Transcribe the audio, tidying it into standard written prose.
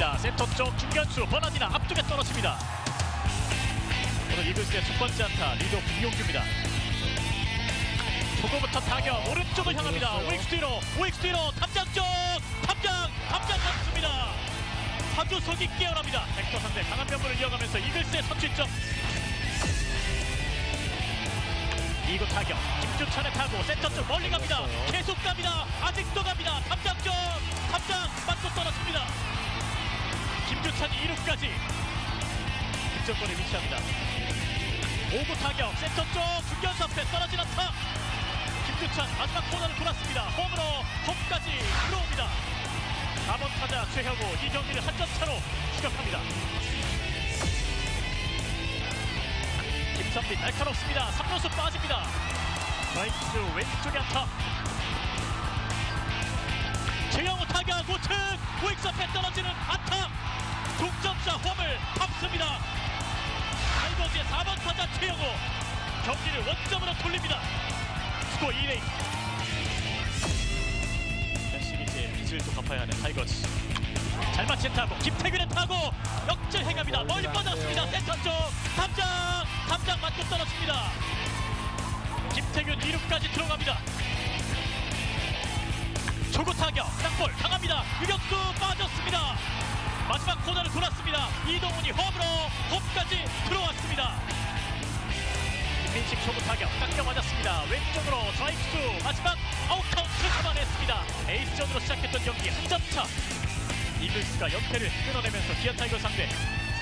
맞습니다. 센터 쪽 중견수 버나디나 앞쪽에 떨어집니다. 오늘 이글스의 첫 번째 안타 리더 김용규입니다. 초구부터 타격 오른쪽을 향합니다. 우익수 뒤로 탑장 쪽 탑장 맞습니다. 하주석이 깨어납니다. 벡터 상대 강한 면모를 이어가면서 이글스의 선취점. 2구 타격 김주찬의 타구 센터 쪽 멀리 갑니다. 계속 갑니다. 아직도 갑니다. 탑장 쪽 탑장 맞고 떨어집니다. 김주찬이 2루까지 득점권에 위치합니다. 5구 타격 센터 쪽 중견수 앞에 떨어진 안타. 김주찬 마지막 코너를 돌았습니다. 홈으로 홈까지 들어옵니다. 4번 타자 최혁우 이 경기를 한 점 차로 추격합니다. 김선빈 날카롭습니다. 3루수 빠집니다. 라이트 왼쪽에 안타. 최영우 타격 우측 우익수 앞에 떨어지는 안타. 동점자 홈을 합습니다. 타이거즈의 4번 타자 최영우 경기를 원점으로 돌립니다. 스코어 2대2. 시리즈의 빚을 또 갚아야 하는 타이거즈. 잘 맞힌 타구 김태균의 타구 역전행합니다. 멀리 뻗었습니다. 센터 쪽 탐장 맞고 떨어집니다. 김태균 2루까지 들어갑니다. 초구 타격 땅볼 강합니다. 유격수 빠졌습니다. 마지막 코너를 돌았습니다. 이동훈이 홈으로 홈까지 들어왔습니다. 김민식 초구 타격 깎여 맞았습니다. 왼쪽으로 스트라이크 마지막 아웃카운트 잡아냈습니다. 에이스전으로 시작했던 경기 한 점 차. 이글스가 연패를 끊어내면서 기아 타이거 상대